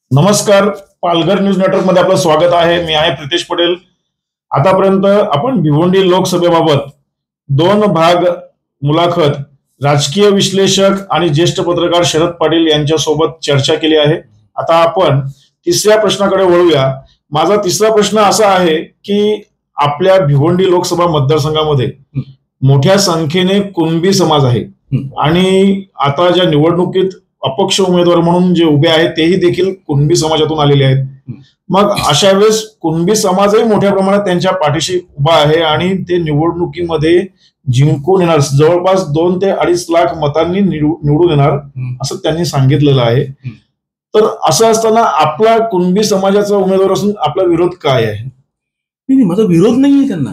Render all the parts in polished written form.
नमस्कार. Palghar news network मध्ये आपलं स्वागत आहे. मी आहे प्रितेश पटेल. आतापर्यंत आपण भिवंडी लोकसभेबाबत 2 भाग मुलाखत राजकीय विश्लेषक आणि ज्येष्ठ पत्रकार शरद पाटील यांच्यासोबत चर्चा केली आहे. आता आपण तिसऱ्या प्रश्नाकडे वळूया. माझा तिसरा प्रश्न असा आहे की आपल्या भिवंडी लोकसभा मतदारसंघामध्ये मोठ्या संख्येने कुणबी समाज आहे आणि आता ज्या निवडणुकीत अपक्ष उमेदवार म्हणून जे उभे आहेत तेही देखील कुणबी समाजातून आलेले आहेत. मग अशा वेळेस कुणबी समाजही मोठ्या प्रमाणात त्यांच्या पाठीशी उभा आहे आणि ते निवडणुकीमध्ये जिंकून येणार, जवळपास 2 ते 2.5 लाख मतांनी निवडून येणार असं त्यांनी सांगितलेलं आहे. तर असं असताना आपला कुणबी समाजाचा उमेदवार असून आपला विरोध काय आहे? नाही, माझा विरोध नाहीये त्यांना.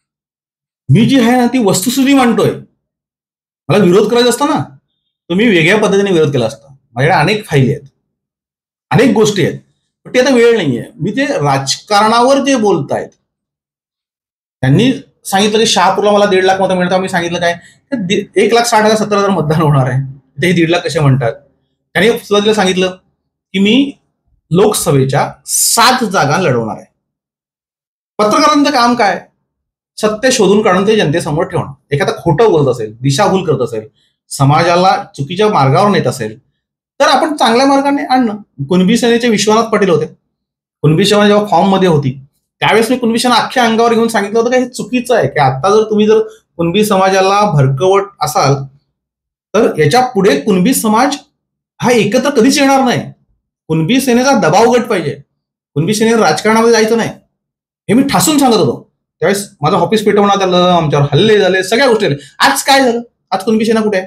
मी जी आहे ना ती वस्तुस्थिती मांडतोय. मला विरोध करायचा असता ना तर मी वेगळ्या पद्धतीने विरोध केला असता. माझ्याकडे अनेक फायली आहेत, अनेक गोष्टी आहेत, पण ते आता वेळ नाहीये. मी ते राजकारणावर जे बोलतायत, त्यांनी सांगितलं की शहापूरला मला 1.5 लाख मतं मिळतात. मी सांगितलं काय, 1,60,000-70,000 मतदान होणार आहे, ते 1.5 लाख कसे म्हणतात. त्यांनी सुरुवातीला सांगितलं की मी लोकसभेच्या 7 जागा लढवणार आहे. पत्रकारांचं काम काय, सत्य शोधून काढून ते जनतेसमोर ठेवणं. एखादा खोटं बोलत असेल, दिशाभूल करत असेल, समाजाला चुकीच्या मार्गावर नेत असेल तर आपण चांगल्या मार्गाने आणणं. कुणबी सेनेचे विश्वनाथ पाटील होते. कुणबी सेना जेव्हा फॉर्म मध्ये होती त्यावेळेस मी कुणबी सेना अख्ख्या अंगावर घेऊन सांगितलं होतं की हे चुकीचं आहे, की आता जर तुम्ही कुणबी समाजाला भरकवत असाल तर याच्या पुढे कुणबी समाज हा एकत्र कधीच येणार नाही. कुणबी सेनेचा दबाव गट पाहिजे, कुणबी सेनेला राजकारणामध्ये जायचं नाही, हे मी ठासून सांगत होतो. त्यावेळेस माझं ऑफिस पेटवण्यात आलं, आमच्यावर हल्ले झाले, सगळ्या गोष्टी झाल्या. आज काय झालं, आज कुणबी सेना कुठे आहे?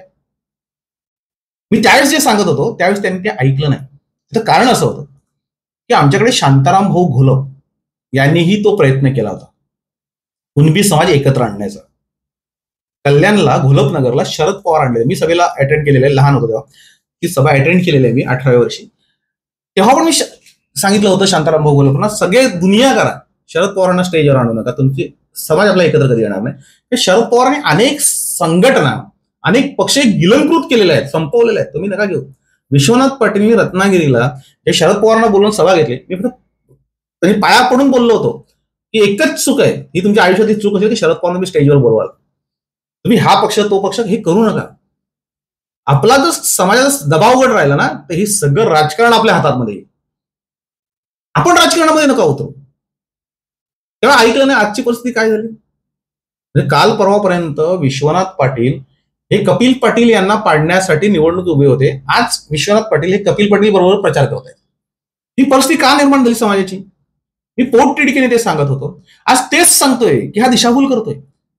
मी त्यावेळेस जे सांगत होतो त्यावेळेस त्यांनी ते ऐकलं नाही. त्याचं कारण असं होतं की आमच्याकडे शांताराम भाऊ घोलप यांनीही तो प्रयत्न केला होता कुणबी समाज एकत्र आणण्याचा. कल्याणला, घोलपनगरला शरद पवार आणले. मी सभेला अटेंड केलेलं आहे, लहान होतो तेव्हा ती सभा अटेंड केलेली आहे मी 18व्या वर्षी. तेव्हा पण मी सांगितलं होतं शांताराम भाऊ घोलपना, सगळे दुनिया करा, शरद पवारांना स्टेजवर आणू नका, तुमची समाज आपला एकत्र कधी येणार नाही. हे शरद पवारांनी अनेक संघटना, अनेक पक्ष गिलंकृत केलेले आहेत, संपवलेले आहेत, तुम्ही नका घेऊ. विश्वनाथ पाटीलनी रत्नागिरीला हे शरद पवारांना बोलून सभा घेतली. मी फक्त त्यांनी पाया पडून बोललो होतो की एकच चूक आहे, ही तुमच्या आयुष्यातली चूक असेल की शरद पवारांना तुम्ही स्टेजवर बोलवाल. तुम्ही हा पक्ष तो पक्ष हे करू नका. आपला जर समाजाचा दबाव गट राहिला ना तर हे सगळं राजकारण आपल्या हातामध्ये येईल. आपण राजकारणामध्ये नका होतो. तेव्हा ऐकलं नाही. आजची परिस्थिती काय झाली, म्हणजे काल परवापर्यंत विश्वनाथ पाटील हे कपिल पाटील यांना पाडण्यासाठी निवडणूक उभे होते. आज विश्वनाथ पाटील हे कपिल पाटील बरोबर प्रचार करत आहेत. ही परिस्थिती का निर्माण झाली समाजाची, मी पोटतिडकीने ते सांगत होतो. आज तेच सांगतोय की हा दिशाभूल करतोय.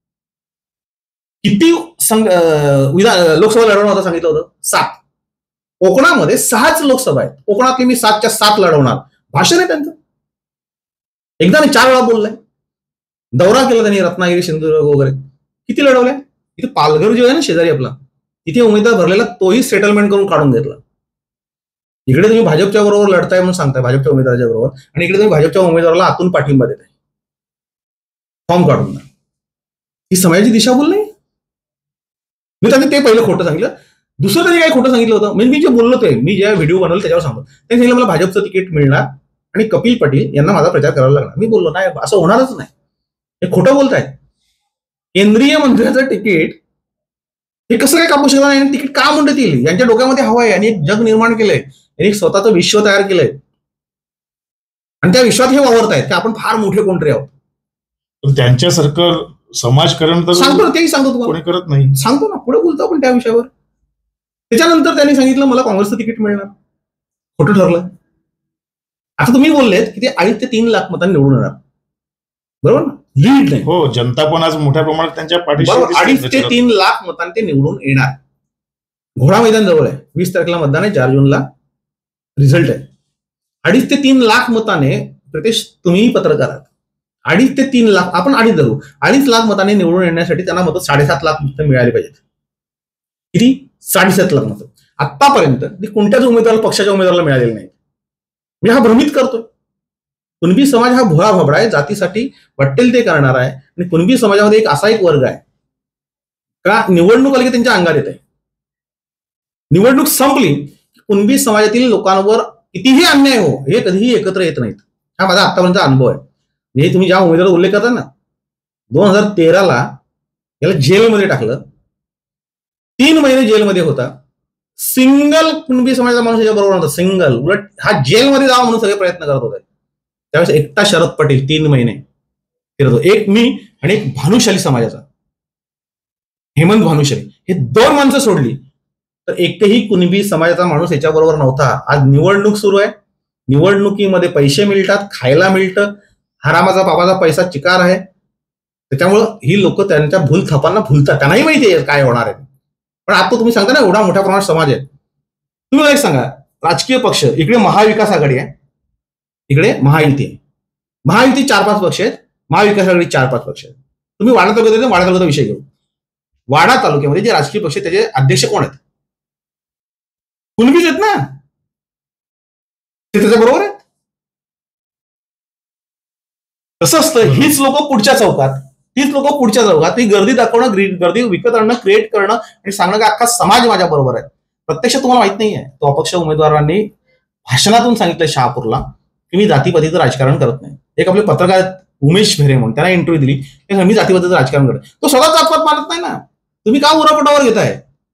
किती लोकसभा लढवणार होतं सांगितलं होतं? 7. कोकणामध्ये 6च लोकसभा आहेत. कोकणातली मी 7च्या 7 लढवणार, भाषण आहे त्यांचं. एकदा नाही 4 वेळा बोललाय. दौरा केला त्यांनी रत्नागिरी, सिंधुदुर्ग वगैरे. किती लढवल्या? इथे पालघर जो आहे ना शेजारी आपला, तिथे उमेदवार भरलेला तोही सेटलमेंट करून काढून घेतला. इकडे तुम्ही भाजपच्या बरोबर लढताय म्हणून सांगताय, भाजपच्या उमेदवाराच्या बरोबर, आणि इकडे तुम्ही भाजपच्या उमेदवाराला आतून पाठिंबा देताय फॉर्म काढून. ही समाजाची दिशाभूल नाही. मी त्यांनी ते पहिलं खोटं सांगितलं. दुसरं त्यांनी काय खोटं सांगितलं होतं, म्हणजे मी जे बोललो ते, मी ज्या व्हिडिओ बनवलं त्याच्यावर सांगतो. त्यांनी सांगितलं मला भाजपचं तिकीट मिळणार आणि कपिल पाटील यांना माझा प्रचार करावा लागणार. मी बोललो नाही, असं होणारच नाही, हे खोटं बोलतायत. केंद्रीय मंत्र्याचं तिकीट हे कसं काय कापू शकणार नाही? तिकीट का म्हणतील? यांच्या डोक्यामध्ये हवं आहे. यांनी एक जग निर्माण केलंय, यांनी स्वतःचं विश्व तयार केलंय आणि त्या विश्वात हे वावरतायत की आपण फार मोठे कोणतरी आहोत. पण त्यांच्यासारखं समाजकारण तर सांगतो, तेही सांगतो तुम्हाला, कोणी करत नाही. सांगतो ना, पुढे बोलतो आपण त्या विषयावर. त्याच्यानंतर त्यांनी सांगितलं मला काँग्रेसचं तिकीट मिळणार, खोटं ठरलं. आता तुम्ही बोललेत की ते 2.5 ते 3 लाख मतांनी निवडून येणार, बरोबर ना? लीड नाही. हो, जनता पण आज मोठ्या प्रमाणात त्यांच्या पाठीशी. 2.5 ते 3 लाख मतांनी ते निवडून येणार. घोडा मैदान जवळ आहे, 20 तारखेला मतदान आहे, 4 जूनला रिझल्ट आहे. 2.5 ते 3 लाख मताने, प्रितेश तुम्हीही पत्रकार आहात, 2.5 ते 3 लाख, आपण 2.5 धरू, 2.5 लाख मताने निवडून येण्यासाठी त्यांना मतं 7.5 लाख मतं मिळाली पाहिजेत. किती? 7.5 लाख मतं. आतापर्यंत कोणत्याच उमेदवाराला, पक्षाच्या उमेदवाराला मिळालेली नाही. मी हा भ्रमित करतोय. कुणबी समाज हा भोळा भाबडा आहे, जातीसाठी वाटेल ते करणार आहे. आणि कुणबी समाजामध्ये असा एक वर्ग आहे का निवडणूक आली की त्यांच्या अंगात येत आहे. निवडणूक संपली, कुणबी समाजातील लोकांवर कितीही अन्याय हो, हे कधीही एकत्र येत नाहीत. हा माझा आतापर्यंतचा अनुभव आहे. हे तुम्ही ज्या उमेदवाराचा उल्लेख करता ना, 2013ला याला जेलमध्ये टाकलं, 3 महिने जेलमध्ये होता. सिंगल कुणबी समाजाचा माणूस याच्या बरोबर नव्हता. सिंगल. उलट हा जेलमध्ये जावा म्हणून सगळे प्रयत्न करत होते. त्यावेळेस एकटा शरद पटेल 3 महिने फिरत होतो. एक मी आणि एक भानुशाली समाजाचा हेमंत भानुशाली, हे 2 माणसं सोडली तर एकही कुणबी समाजाचा माणूस याच्याबरोबर नव्हता. आज निवडणूक सुरू आहे. निवडणुकीमध्ये पैसे मिळतात, खायला मिळतं, हरामाचा बाबाचा पैसा चिकार आहे. त्याच्यामुळं ही लोक त्यांच्या भूलथापांना भुलतात. त्यांनाही माहिती आहे काय होणार आहे. पण आता तुम्ही सांगता ना एवढा मोठ्या प्रमाणात समाज आहे. तुम्ही मला एक सांगा, राजकीय पक्ष इकडे महाविकास आघाडी आहे, इकडे महायुती आहे. महायुती 4-5 पक्ष आहेत, महाविकास आघाडी 4-5 पक्ष आहेत. तुम्ही वाडा तालुक्याचा विषय घेऊ. वाडा तालुक्यामध्ये जे राजकीय पक्ष त्याचे अध्यक्ष कोण आहेत? कुणबीच आहेत ना, ते त्याच्या बरोबर आहेत. कसं असतं, हीच लोक पुढच्या चौकात ती गर्दी दाखवणं, गर्दी विकत आणणं, क्रिएट करणं आणि सांगणं की अख्खा समाज माझ्या बरोबर आहे. प्रत्यक्षात तुम्हाला माहित नाहीये, तो अपक्ष उमेदवारांनी भाषणातून सांगितलं शहापूरला की मी जातीपातीचं राजकारण करत नाही. एक आपले पत्रकार उमेश भेरे म्हणून त्यांना इंटरव्ह्यू दिली, मी जातीपातीचं राजकारण करतो. तो स्वतः जातपात मानत नाही ना, तुम्ही का उरापोटावर घेताय?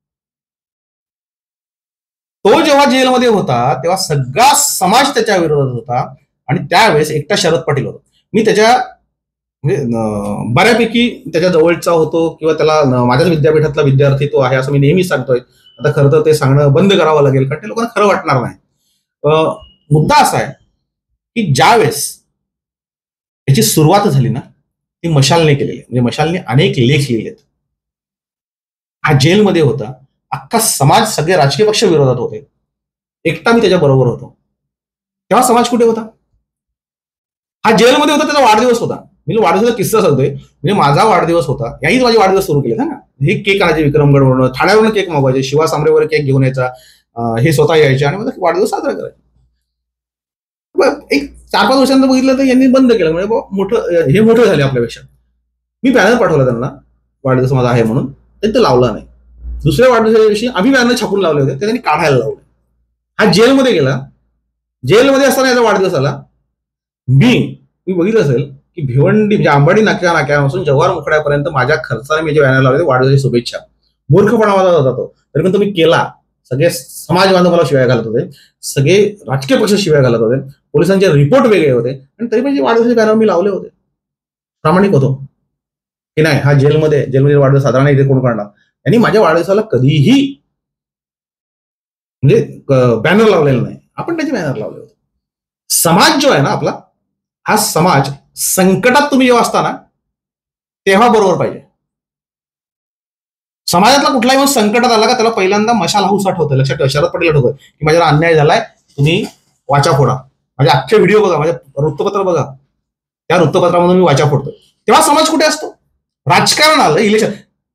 तो जेव्हा जेलमध्ये होता तेव्हा सगळा समाज त्याच्या विरोधात होता आणि त्यावेळेस एकटा शरद पटेल होता. मी त्याच्या म्हणजे बऱ्यापैकी त्याच्या जवळचा होतो किंवा त्याला माझ्याच विद्यापीठातला विद्यार्थी तो आहे असं मी नेहमी सांगतोय. आता खरं तर ते सांगणं बंद करावं लागेल कारण ते लोकांना खरं वाटणार नाही. मुद्दा असा आहे की ज्यावेळेस याची सुरुवात झाली ना, ती मशालने केलेली आहे. म्हणजे मशालने अनेक लेख लिहिलेत. हा जेलमध्ये होता, अख्खा समाज, सगळे राजकीय पक्ष विरोधात होते, एकटा मी त्याच्या बरोबर होतो. तेव्हा समाज कुठे होता? हा जेलमध्ये होता, त्याचा वाढदिवस होता. मी वाढदिवसाचा किस्सा सांगतोय. म्हणजे माझा वाढदिवस होता, याहीच माझे वाढदिवस सुरू केले ना. हे केक आणायचे विक्रमगडवरून, ठाण्यावरून केक मागवायचे, शिवा सांबरेवर केक घेऊन यायचा, हे स्वतः यायचे आणि माझा वाढदिवस साजरा करायचा. एक 4-5 वर्षांना बघितलं तर यांनी बंद केलं. म्हणजे हे मोठे झाले आपल्यापेक्षा. मी बॅनर पाठवला त्यांना, वाढदिवस माझा आहे म्हणून, त्यांनी तो लावला नाही. दुसऱ्या वाढदिवसाच्या दिवशी आम्ही बॅनर छापून लावले होते, ते त्यांनी काढायला लावले. हा जेलमध्ये गेला. जेलमध्ये असताना याचा वाढदिवस आला. मी बघितलं असेल की भिवंडी म्हणजे आंबाडी नाक्यापासून जव्हार मुखड्यापर्यंत माझ्या खर्चाने मी जे बॅनर लावले वाढदिवसाची शुभेच्छा. मूर्खपणा माझा होता तो, तरी पण तुम्ही केला. सगळे समाज बांधव मला शिवाय घालत होते, सगळे राजकीय पक्ष शिवाय घालत होते, पोलिसांचे रिपोर्ट वेगळे होते आणि तरी पण वाढदिवसाचे बॅनर मी लावले होते. प्रामाणिक होतो की नाही. हा जेलमध्ये वाढदिवस साजरा नाही, इथे कोण करणार? यांनी माझ्या वाढदिवसाला कधीही म्हणजे बॅनर लावलेला नाही. आपण त्याचे बॅनर लावले होते. समाज जो आहे ना आपला, हा समाज संकटात तुम्ही जेव्हा असता ना तेव्हा बरोबर पाहिजे. समाजातला कुठलाही माणूस संकटात आला का त्याला पहिल्यांदा मशाल हाऊस आठवतं. लक्षात ठेवा, शरद पटेल आठवतोय की माझ्यावर अन्याय झालाय, तुम्ही वाचा फोडा. माझे अख्खे व्हिडिओ बघा, माझे वृत्तपत्र बघा, त्या वृत्तपत्रामधून मी वाचा फोडतोय. तेव्हा समाज कुठे असतो? राजकारण आलं, इलेक्शन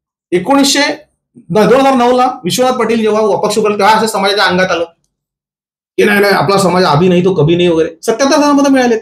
2009ला विश्वनाथ पाटील जेव्हा अपक्ष उभारले तेव्हा असं समाजाच्या अंगात आलं की नाही आपला समाज अभि नाही तो कभी नाही वगैरे. 77,000 मतं मिळालेत.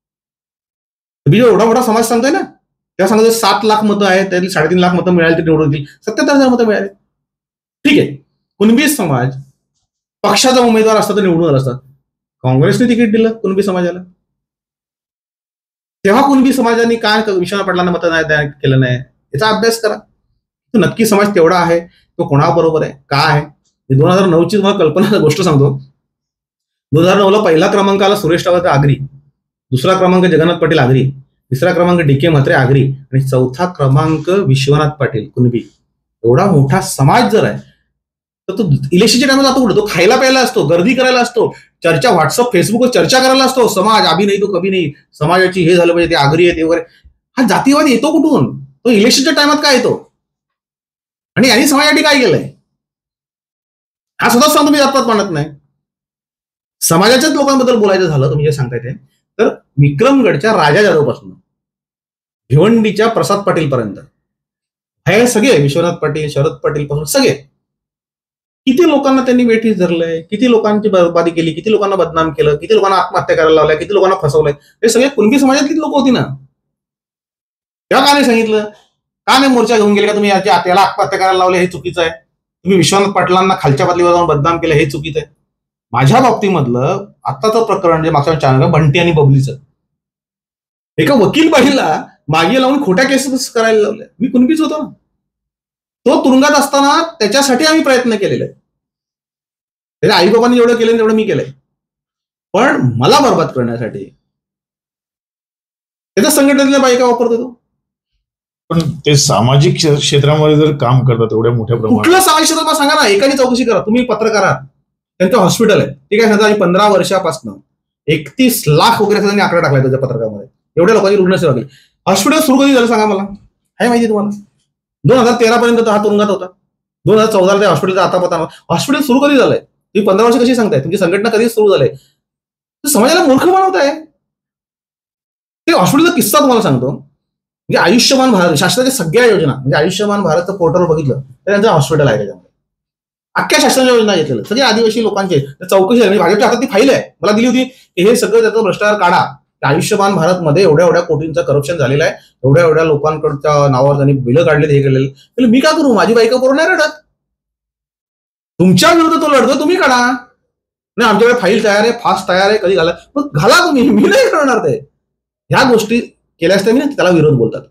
एवढा मोठा समाज सांगतोय ना, तेव्हा सांगतोय 7 लाख मतं आहेत, त्यातली 3.5 लाख मतं मिळाली ते निवडून येतील. 77,000 मतं मिळाले. ठीक आहे, कुणबी समाज पक्षाचा उमेदवार असता तर निवडून आला असतात. काँग्रेसने तिकीट दिलं कुणबी समाजाला. तेव्हा कुणबी समाजाने काय विश्वनाथ पाटलांना मतं नाही केलं नाही, याचा अभ्यास करा. तो नक्की समाज तेवढा आहे, तो कोणाबरोबर आहे, काय आहे. 2009ची तुम्हाला कल्पना गोष्ट सांगतो. 2009ला पहिला क्रमांक आला सुरेश टावकर आगरी, दुसरा क्रमांक जगन्नाथ पाटील आगरी, तिसरा क्रमांक DK म्हात्रे आगरी आणि चौथा क्रमांक विश्वनाथ पाटील कुणबी. एवढा मोठा समाज जर आहे तर तो इलेक्शनच्या टाइमला जातो कुठे? तो खायला प्यायला असतो, गर्दी करायला असतो, चर्चा व्हॉट्सअप फेसबुकवर चर्चा करायला असतो. समाज अभि नाही तो कभी नाही, समाजाची हे झालं पाहिजे, ते आगरी आहे ते वगैरे. हा जातीवाद येतो कुठून? तो इलेक्शनच्या टाइमात काय येतो? आणि यांनी समाजासाठी काय केलंय? हा स्वतःच सांगतो, मी जातपात मानत नाही. समाजाच्याच लोकांबद्दल बोलायचं झालं तुम्ही जे सांगताय ते, तर विक्रमगडच्या राजा जाधव पासून भिवंडीच्या प्रसाद पाटील पर्यंत हे सगळे, विश्वनाथ पाटील, शरद पाटील पासून सगळे, किती लोकांना त्यांनी वेठीस धरलंय, किती लोकांची बरबादी केली, किती लोकांना बदनाम केलं, किती लोकांना आत्महत्या करायला लावल्या, किती लोकांना फसवलंय. हे सगळे कुणबी समाजातली लोक होती ना. तेव्हा का नाही सांगितलं? का नाही मोर्चा घेऊन गेले का तुम्ही त्याला आत्महत्या करायला लावले, हे चुकीचं आहे. तुम्ही विश्वनाथ पाटलांना खालच्या पातळीवर जाऊन बदनाम केलं, हे चुकीचं आहे. माझ्या बाबतीमधलं आत्ताचं प्रकरण जे मागच्या चॅनल बंटी आणि बबलीचं, एका वकील बाईला मागे लावून खोट्या केसेस करायला लावल्या. मी कुणबीच होतो ना. तो तुरुंगात असताना त्याच्यासाठी आम्ही प्रयत्न केलेले आहेत. त्याच्या आईबाबांनी जेवढं केलं तेवढं मी केलंय. पण मला बरबाद करण्यासाठी त्याच्या संघटनेतल्या बायका वापरतो तो. पण ते सामाजिक क्षेत्रामध्ये जर काम करतात एवढ्या मोठ्या प्रमाणात, कुठलं सामाजिक क्षेत्र मला सांगा ना. एकाने चौकशी करा. तुम्ही पत्रकार आहात, त्यांचं हॉस्पिटल आहे, ठीक आहे, आम्ही 15 वर्षापासून 31 लाख वगैरे त्यांनी आकडा टाकलाय त्याच्या पत्रकामध्ये. एवढ्या लोकांची रुग्णसेवा केली. हॉस्पिटल सुरू कधी झालं सांगा मला. आहे माहिती तुम्हाला? 2013 पर्यंत हा तुरुंगात होता. 2014 त्या हॉस्पिटलचा आता पता. हॉस्पिटल सुरू कधी झालंय? तुम्ही 15 वर्ष कशी सांगताय? तुमची संघटना कधी सुरू झालंय? समाजाला मूर्ख बनवताय. ते हॉस्पिटलचा किस्सा तुम्हाला सांगतो. म्हणजे आयुष्यमान भारत शासनाच्या सगळ्या योजना, म्हणजे आयुष्यमान भारतचं पोर्टल बघितलं तर त्यांचं हॉस्पिटल आहे त्याच्यामध्ये. अख्ख्या शासनाच्या योजना घेतलेल्या सगळे आदिवासी लोकांचे चौकशी झाली. भाजपच्या हातात ती फाईल आहे, मला दिली होती की हे सगळं त्याचं भ्रष्टाचार काढा. आयुष्यमान भारत मध्ये एवढ्या एवढ्या कोटींचं करप्शन झालेलं आहे, एवढ्या एवढ्या लोकांकडच्या नावावर त्यांनी बिलं काढले, हे केलेलं. मी काय करू? माझी बायका पोरं नाही रडत. तुमच्या विरुद्ध तो लढतो, तुम्ही काढा. नाही आमच्याकडे फाईल तयार आहे, फास्ट तयार आहे, कधी घाला, मग घाला तुम्ही. मी नाही करणार ते. ह्या गोष्टी केल्या असत्या मी त्याला विरोध बोलतात.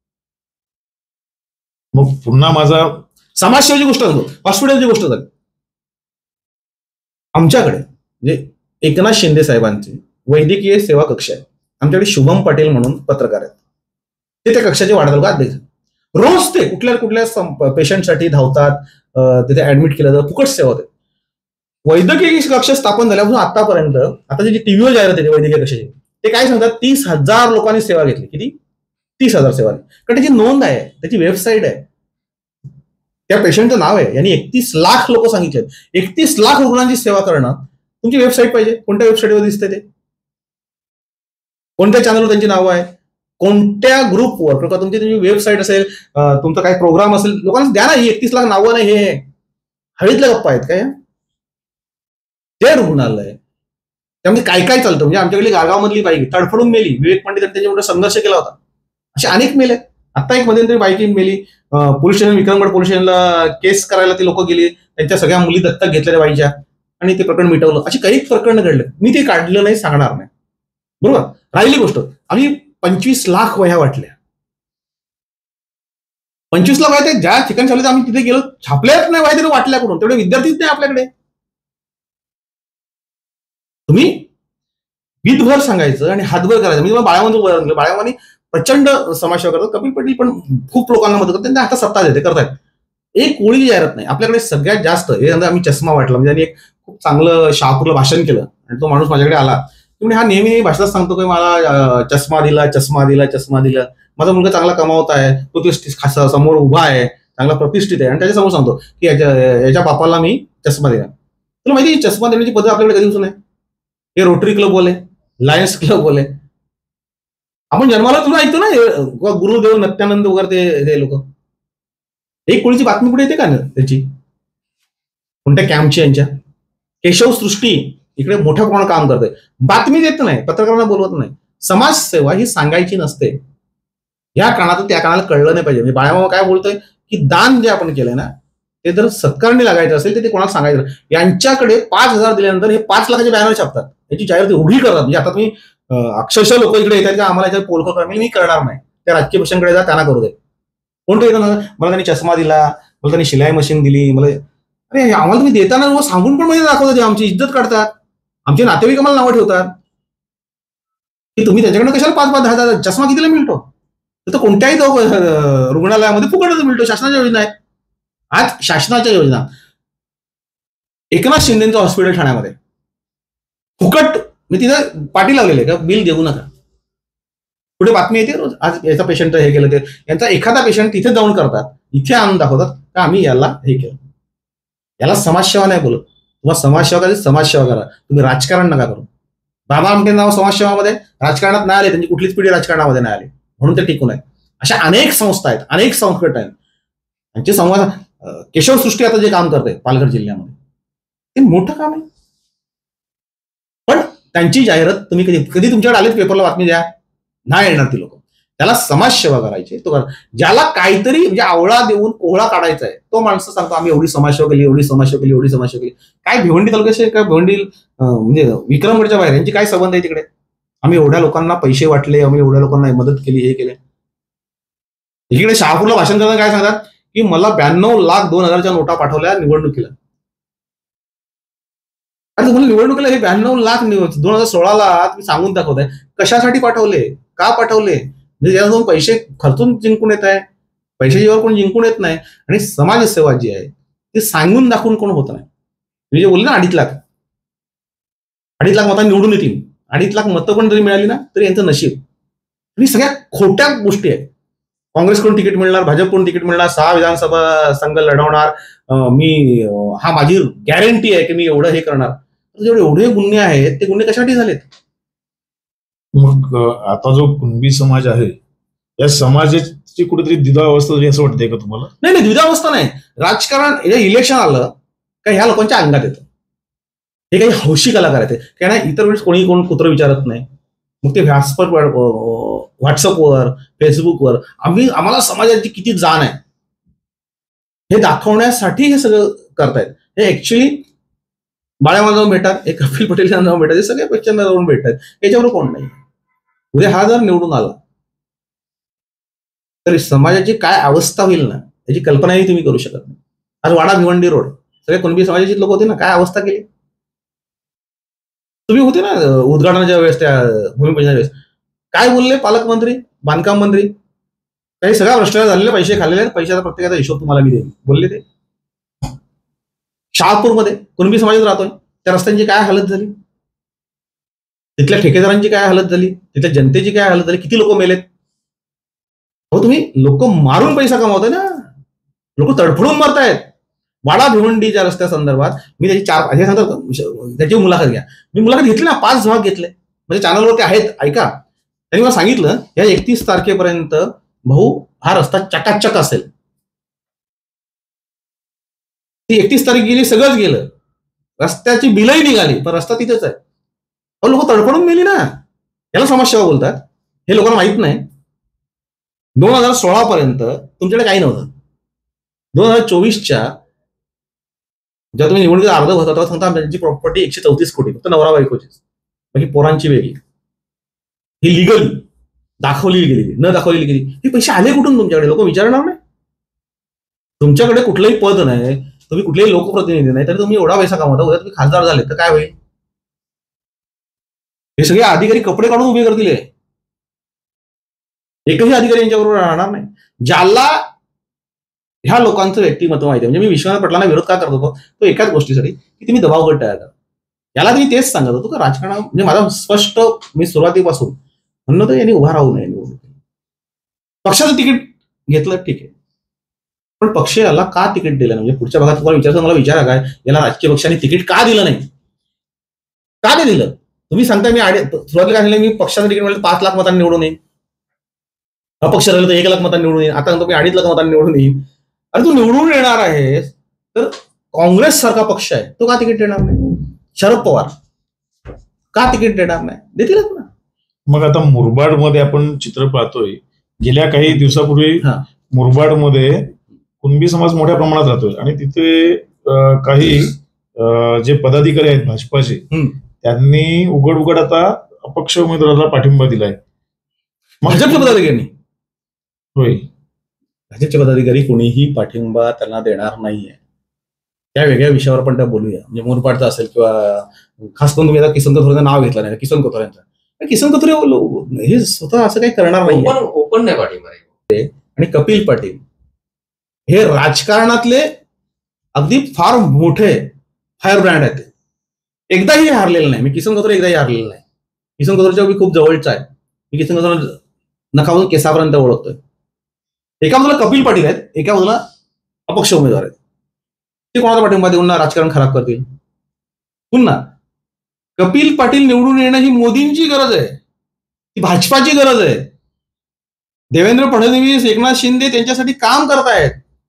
मग पुन्हा माझा समाजसेवेची गोष्ट झाली, हॉस्पिटलची गोष्ट झाली. आमच्याकडे म्हणजे एकनाथ शिंदे साहेबांची वैद्यकीय सेवा कक्ष आहे. आमच्याकडे शुभम पाटील म्हणून पत्रकार आहेत, ते त्या कक्षाचे वाढत अध्यक्ष. रोज ते कुठल्या कुठल्या पेशंटसाठी धावतात, तिथे ऍडमिट केलं जातं, फुकट सेवा होते. वैद्यकीय कक्ष स्थापन झाल्यापासून आतापर्यंत आता जी टीव्हीवर जाहिरात येते वैद्यकीय कक्षाची, ते काय सांगतात? 30,000 लोकांनी सेवा घेतली. किती? 30,000 सेवा. कारण त्याची नोंद आहे, त्याची वेबसाईट आहे, त्या पेशंटचं नाव आहे. यांनी 31 लाख लोक सांगितले. 31 लाख रुग्णांची सेवा करणं. तुमची वेबसाईट पाहिजे. कोणत्या वेबसाईटवर दिसते ते? कोणत्या चॅनलवर त्यांची नावं आहे? कोणत्या ग्रुपवर? किंवा तुमची वेबसाईट असेल, तुमचा काही प्रोग्राम असेल, लोकांना द्या ना. ही 31 लाख नावं नाही, हे हवेतल्या गप्पा आहेत काय? ते रुग्णालय त्यामध्ये काय काय चालतं? म्हणजे आमच्याकडे गारगावमधली बाई तडफडून मेली. विवेक पंडित त्यांच्या एवढा संघर्ष केला होता. असे अनेक मेले. आता एक मध्यंतरी बाईकी मेली. पोलीस स्टेशन, विक्रमगड पोलीस स्टेशनला केस करायला ती लोक गेली. त्यांच्या सगळ्या मुली दत्तक घेतलेल्या बाईच्या, आणि ते प्रकरण मिटवलं. अशी काही प्रकरण घडलं. मी ते काढलं नाही, सांगणार नाही, बरोबर. राहिली गोष्ट, आम्ही 25 लाख वह्या वाटल्या. 25 लाख वह्या ज्या ठिकाणी चालले आम्ही तिथे गेलो, छापल्याच नाही वह्या, तरी वाटल्या करून. तेवढे विद्यार्थीच नाही आपल्याकडे. तुम्ही विधभर सांगायचं आणि हातभर करायचं. मी तुम्हाला बाळावांचं उदाहरण दिलं. बाळावानी प्रचंड समाजसेवा करतात. कपिल पाटील पण खूप लोकांना मदत करतात. त्यांना आता सत्ता देते, करतायत. एक कोळीची जाहिरात नाही आपल्याकडे. सगळ्यात जास्त हे आम्ही चष्मा वाटला. म्हणजे एक खूप चांगलं शहापूरला भाषण केलं आणि तो माणूस माझ्याकडे आला. म्हणजे हा नेहमी भाषणात सांगतो की मला चष्मा दिला, चष्मा दिला, चष्मा दिला. माझा मुलगा चांगला कमावत आहे, तो समोर उभा आहे, चांगला प्रतिष्ठित आहे, आणि त्याच्यासमोर सांगतो की याच्या बापाला मी चष्मा दिला. तुला माहिती चष्मा देण्याची पद्धत आपल्याकडे कधी दिसून आहे? हे रोटरी क्लब बोले, लायन्स क्लब बोले. आपण जन्माला तुला ऐकतो ना, गुरुदेव नित्यानंद वगैरे ते लोक. एक कोळीची बातमी पुढे येते का ना त्याची, कोणत्या कॅम्पची? यांच्या केशव सृष्टी इकडे मोठ्या प्रमाणात काम करते. बातमी देत नाही, पत्रकारांना बोलवत नाही. समाजसेवा ही सांगायची नसते. या कानातून त्या कानाला कळलं नाही पाहिजे. म्हणजे बाळामामा काय बोलतोय की दान जे आपण केलंय ना, ते जर सत्कारणी लागायचं असेल तर ते कोणाला सांगायचं. यांच्याकडे 5,000 दिल्यानंतर हे 5 लाखाचे बॅनर छापतात, याची जाहिरात उभी करतात. म्हणजे आता तुम्ही अक्षरशः लोक इकडे येतात का आम्हाला याच्यात पोलखोल करा, मी करणार नाही. त्या राजकीय पक्षांकडे जा, त्यांना करू दे. कोणतं येतं ना, मला त्यांनी चष्मा दिला, मला त्यांनी शिलाई मशीन दिली, मला. अरे आम्हाला तुम्ही देताना सांगून पण मध्ये दाखवतात, आमची इज्जत काढतात, आमचे नातेवाईक आम्हाला नावं ठेवतात की तुम्ही त्याच्याकडनं कशाला 5-5, 10,000 चष्मा कितीला मिळतो? तर कोणत्याही रुग्णालयामध्ये फुकटच मिळतो. शासनाच्या योजना आहेत. आज शासनाच्या योजना. एकनाथ शिंदेचं हॉस्पिटल ठाण्यामध्ये फुकट, मी तिथं पाठी लावलेले का बिल देऊ नका. पुढे बातमी येते रोज, आज याचा पेशंट हे केलं, ते यांचा एखादा पेशंट तिथे जाऊन करतात, इथे आणून दाखवतात का आम्ही याला हे केलं. याला समाजसेवा नाही बोलत. तुम्हाला समाजसेवा करायची, समाजसेवा करा. तुम्ही राजकारण नका करू. बाबा आमटे नाव समाजसेवामध्ये, राजकारणात नाही आले, त्यांची कुठलीच पिढी राजकारणामध्ये नाही आली म्हणून ते टिकून आहे. अशा अनेक संस्था आहेत, अनेक संकट आहेत. त्यांचे संवाद, केशव सृष्टी आता जे काम करते पालघर जिल्ह्यामध्ये, ते मोठं काम आहे. पण त्यांची जाहिरात तुम्ही कधी तुमच्याकडे आलेच पेपरला बातमी द्या, नाही येणार ती लोक. त्याला समाजसेवा करायची, तो ज्याला काहीतरी म्हणजे आवळा देऊन कोहळा काढायचा आहे, तो माणसं सांगतो आम्ही एवढी समाजसेवा केली, एवढी समाजसेवा केली, एवढी समाजसेवा केली. काय भिवंडी तालुक्याचे काय भिवंडी म्हणजे विक्रमगडच्या बाहेर यांची काय संबंध आहे तिकडे? आम्ही एवढ्या लोकांना पैसे वाटले, आम्ही एवढ्या लोकांना मदत केली, हे केले. इकडे शहापूरला भाषण करताना काय सांगतात की मला 92,02,000च्या नोटा पाठवल्या निवडणुकीला. आणि तुम्हाला निवडणुकीला हे 92,00,000 2016ला तुम्ही सांगून दाखवताय, कशासाठी पाठवले, का पाठवले? म्हणजे याला दोन पैसे खर्चून जिंकून येत आहे, पैशाची वर कोण जिंकून येत नाही. आणि समाजसेवा जी आहे ती सांगून दाखवून कोण होत नाही. मी जे बोलले ना 2.5 लाख मतांनी निवडून येतील, 2.5 लाख मतं पण जरी मिळाली ना तरी यांचं नशीब. आणि सगळ्या खोट्या गोष्टी आहेत. काँग्रेसकडून तिकीट मिळणार, भाजपकडून तिकीट मिळणार, 6 विधानसभा संघ लढवणार, मी हा माझी गॅरंटी आहे की मी एवढं हे करणार. जेवढे एवढे गुन्हे आहेत ते गुन्हे कशासाठी झालेत? मग आता जो कुणबी समाज आहे या समाजाची कुठेतरी द्विधावस्था झाली असं वाटतंय का तुम्हाला? नाही, द्विधावस्था नाही. राजकारण इलेक्शन आलं का ह्या लोकांच्या अंगात येतं. हे काही हौशी कलाकार आहेत. कारण इतर वेळेस कोण कुत्र विचारत नाही. मग ते व्हॉट्सअपवर, फेसबुकवर आम्हाला समाजाची किती जाण आहे हे दाखवण्यासाठी हे सगळं करतायत. हे ऍक्च्युली बाळ्यामाला जाऊन भेटतात, एक कपिल पटेल यांना जाऊन भेटतात, हे सगळे पक्षांना जाऊन भेटतात. याच्यावर कोण नाही. उद्या हा जर निवडून आला तर समाजाची काय अवस्था होईल ना याची कल्पनाही तुम्ही करू शकत नाही. आज वाडा भिवंडी रोड सगळे कुणबी समाजाचे लोक होते ना, काय अवस्था केली. तुम्ही होते ना उद्घाटनाच्या वेळेस, त्या भूमिपूजनाच्या वेळेस काय बोलले पालकमंत्री, बांधकाम मंत्री, काही सगळ्या भ्रष्टाचार झालेले, पैसे खाल्लेले आहेत, पैशाचा प्रत्येकाचा हिशोब तुम्हाला मी देईन बोलले ते. शहापूरमध्ये कुणबी समाजात राहतोय, त्या रस्त्यांची काय हालत झाली, तिथल्या ठेकेदारांची काय हालत झाली, तिथल्या जनतेची काय हालत झाली, किती लोक मेलेत. हो, तुम्ही लोक मारून पैसा कमावताय ना, लोक तडफडून मरतायत. वाडा भिवंडीच्या रस्त्या संदर्भात मी त्याची हे सांगतो, त्याची मुलाखत घ्या. मी मुलाखत घेतली ना, 5 भाग घेतले, म्हणजे चॅनलवरती आहेत, ऐका. त्यांनी मला सांगितलं या 31 तारखेपर्यंत भाऊ हा रस्ता चकाचक असेल. ती 31 तारीख गेली, सगळंच गेलं, रस्त्याची बिलही निघाली, पण रस्ता तिथेच आहे. लोक तडफडून मेली ना, याला समाजसेवा बोलतात. हे लोकांना माहित नाही. 2016 पर्यंत तुमच्याकडे काही नव्हतं. 2024च्या जेव्हा तुम्ही निवडणुकीत अर्ध होता तेव्हा सांगता त्यांची प्रॉपर्टी 134 कोटी, फक्त नवरा बायकोचीच, बाकी पोरांची वेगळी. ही लिगली दाखवली गेली, न दाखवलेली गेली. हे पैसे आले कुठून तुमच्याकडे? लोक विचारणार नाही. तुमच्याकडे कुठलंही पद नाही, तुम्ही कुठलेही लोकप्रतिनिधी नाही, तरी तुम्ही एवढा पैसा कमवता, उद्या तुम्ही खासदार झाले तर काय होईल? हे सगळे अधिकारी कपडे काढून उभे करतील. एकही अधिकारी यांच्याबरोबर राहणार नाही. ज्याला ह्या लोकांचं व्यक्तिमत्व माहिती आहे, म्हणजे मी विश्वनाथ पाटलांना विरोध का करत होतो, तो एकाच गोष्टीसाठी की तुम्ही दबावगट तयार करा. याला मी तेच सांगत होतो की राजकारण म्हणजे माझा स्पष्ट, मी सुरुवातीपासून म्हणलं होतं यांनी उभा राहू नये निवडणुकीत. पक्षाचं तिकीट घेतलं ठीक आहे, पण पक्ष याला का तिकीट दिलं नाही? म्हणजे पुढच्या भागात तुम्हाला विचारतो, मला विचारा काय याला राजकीय पक्षाने तिकीट का दिलं नाही, का नाही दिलं? तुम्ही सांगता मी सुरुवातीला काय झालं, मी पक्षाचं तिकीट मिळालं 5 लाख मतांनी निवडून येईन, अपक्ष राहिलं तर 1 लाख मतांनी निवडून येईन, आता सांगतो मी 2.5 लाख मतांनी निवडून येईन. अरे तू निवडून येणार आहेस तर काँग्रेस सारखा पक्ष आहे, तो का तिकीट देणार नाही? शरद पवार का तिकीट देणार नाही? देतीलच ना. मग आता मुरबाडमध्ये आपण चित्र पाहतोय, गेल्या काही दिवसापूर्वी मुरबाडमध्ये कुणबी समाज मोठ्या प्रमाणात राहतोय आणि तिथे काही जे पदाधिकारी आहेत भाजपाचे, त्यांनी उघड आता अपक्ष उमेदवाराला पाठिंबा दिलाय. भाजपच्या पदाधिकाऱ्यांनी? होय, भाजपचे पदाधिकारी कोणीही पाठिंबा त्यांना देणार नाहीये. त्या वेगळ्या विषयावर पण त्या बोलूया. म्हणजे मुरबाडचा असेल किंवा खास करून तुम्ही आता किसन कथोरेचं नाव घेतलं नाही, किसन कथोरेंचं. किसन कथोरे हे स्वतः असं काही करणार नाही, ओपन नाही पाठिंबा. आणि कपिल पाटील हे राजकारणातले अगदी फार मोठे फायर ब्रँड आहेत. एकदाही हारलेलं नाही. मी किसन कथोरे एकदाही हारलेलं नाही. किसन कथोरेच्या मी खूप जवळचा आहे. मी किसन कथोरे नखापासून केसापर्यंत ओळखतोय. एका बाजूला कपिल पाटील आहेत, एका बाजूला अपक्ष उमेदवार आहेत. ते कोणाला पाठिंबा देऊन ना राजकारण खराब करतील. पुन्हा कपिल पाटील निवडून येणं ही मोदींची गरज आहे, ती भाजपाची गरज आहे. देवेंद्र फडणवीस, एकनाथ शिंदे त्यांच्यासाठी काम करतायत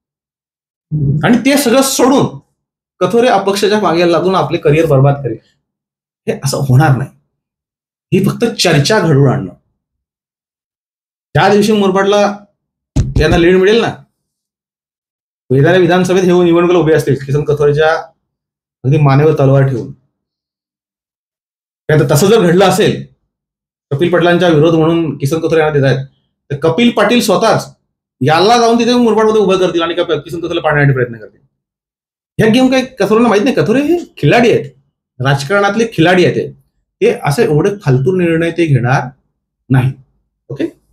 आणि ते सगळं सोडून कथोरे अपक्षाच्या मागे लागून आपले करिअर बर्बाद करेल, हे असं होणार नाही. ही फक्त चर्चा घडवून आणणं. ज्या दिवशी मुरबाडला यांना लीड मिळेल ना, येणाऱ्या विधानसभेत हे निवडणुकीला उभे असतील किसन कथोरेच्या अगदी मानेवर तलवार ठेवून. तसं जर घडलं असेल, कपिल पाटलांच्या विरोध म्हणून किसन कथोरे यांना देत आहेत, तर कपिल पाटील स्वतःच याला जाऊन तिथे मुरबाडमध्ये उभं करतील आणि किसन कथोरेला पाडण्यासाठी प्रयत्न करतील. ह्या गेम काही कथोरेला माहित नाही. कथोरे हे खिलाडी आहेत, राजकारणातले खिलाडी आहेत. ते असे एवढे फालतू निर्णय ते घेणार नाही. ओके.